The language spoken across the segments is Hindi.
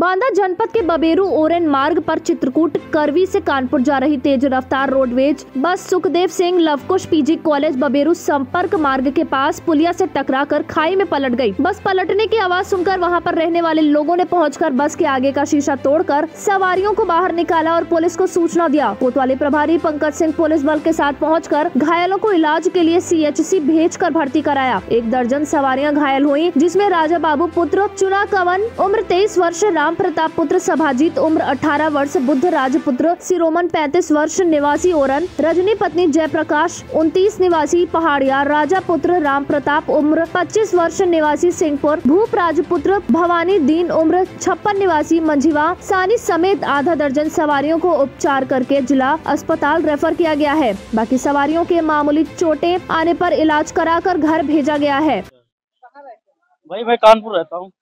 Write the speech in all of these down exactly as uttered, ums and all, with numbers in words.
बांदा जनपद के बबेरू ओरेन मार्ग पर चित्रकूट करवी से कानपुर जा रही तेज रफ्तार roadways bus Sukhdev Singh Lavkush PG college Baberu संपर्क मार्ग के पास पुलिया से टकराकर खाई में पलट गई। बस पलटने की आवाज सुनकर वहां पर रहने वाले लोगों ने पहुंचकर बस के आगे का शीशा तोड़कर सवारियों को बाहर निकाला और पुलिस को सूचना दिया। कोतवाली प्रभारी पंकज सिंह पुलिस बल के साथ पहुँचकर घायलों को इलाज के लिए सी एच सी भेज कर भर्ती कराया। एक दर्जन सवारियाँ घायल हुई, जिसमें राजा बाबू पुत्र चुना कवन उम्र तेईस वर्ष, राम प्रताप पुत्र सभाजीत उम्र अठारह वर्ष, बुद्ध राज पुत्र सिरोमन पैंतीस वर्ष निवासी ओरन, रजनी पत्नी जयप्रकाश उनतीस निवासी पहाड़िया, राजा पुत्र राम प्रताप उम्र पच्चीस वर्ष निवासी सिंहपुर, भूप राजपुत्र भवानी दीन उम्र छप्पन निवासी मंझिवा सानी समेत आधा दर्जन सवारियों को उपचार करके जिला अस्पताल रेफर किया गया है। बाकी सवारियों के मामूली चोटें आने पर इलाज कराकर घर भेजा गया है। भाई मैं कानपुर रहता हूँ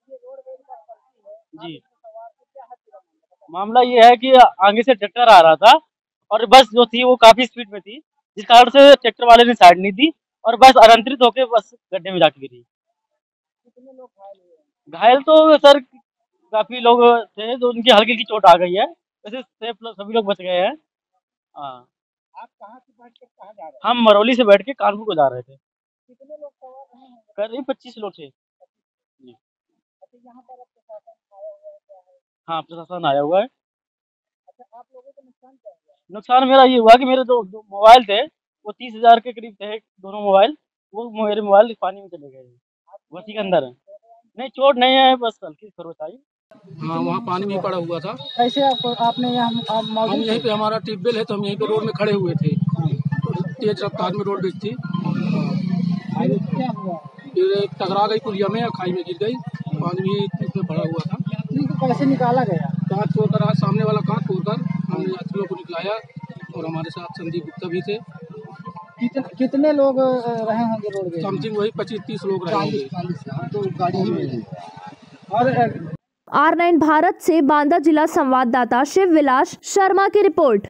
जी। मामला ये है कि आगे से ट्रैक्टर आ रहा था और बस जो थी वो काफी स्पीड में थी, जिस कारण से ट्रैक्टर वाले ने साइड नहीं दी और बस अनियंत्रित होकर बस गड्ढे में जाके गिरी। कितने लोग घायल हुए? घायल तो सर काफी लोग थे, तो उनकी हल्की की चोट आ गई है, वैसे सेफ सभी लोग बच गए हैं। हाँ। आप कहाँ से बैठ के कहाँ जा रहे हैं? हम मरौली से बैठ के कानपुर को जा रहे थे। कितने लोग सवार हैं? करीब पच्चीस लोग थे। यहाँ पर प्रशासन आया हुआ है क्या है? हाँ, प्रशासन आया हुआ है। अच्छा, आप लोगों को नुकसान क्या हुआ? नुकसान मेरा ये हुआ कि मेरे दो, दो मोबाइल थे, वो तीस हजार के करीब थे दोनों मोबाइल, वो मेरे मोबाइल पानी में चले गए, वसी के अंदर है। नहीं, चोट नहीं है, बस हल्की खरोच आई। हाँ, वहाँ पानी में पड़ा हुआ था। कैसे आपको आपने यहाँ आप हम यहीं पे, हमारा ट्यूबवेल है तो हम यहीं पे रोड में खड़े हुए थे, तेज रफ्तार में रोड बेच थी, क्या हुआ? फिर टकरा गई पुलिया में, खाई में गिर गई, पानी भी इसमें भरा हुआ था। कैसे निकाला गया? कांच तोड़कर, सामने वाला कांच तोड़कर हमने यात्रियों को निकलाया और हमारे साथ संदीप गुप्ता भी थे। कितने कितने लोग रहे होंगे रोड में? समथिंग वही पच्चीस तीस लोग रहे होंगे। तो गाड़ी में और आर नाइन भारत से बांदा जिला संवाददाता शिव विलास शर्मा की रिपोर्ट।